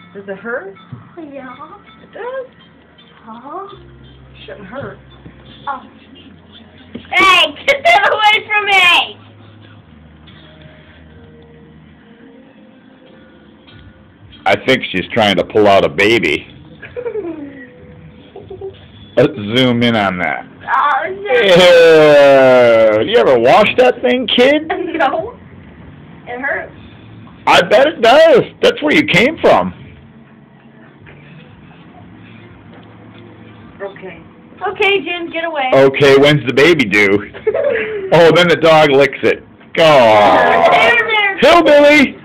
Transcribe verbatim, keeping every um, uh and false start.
Does it hurt? Yeah. It does? Huh? Shouldn't hurt. Oh. Hey, get that away from me! I think she's trying to pull out a baby. Let's zoom in on that. Oh, no. Ew. You ever wash that thing, kid? No. It hurts. I bet it does. That's where you came from. Okay. Okay, Jim, get away. Okay, when's the baby due? Oh, then the dog licks it. Oh. There, there. Hillbilly!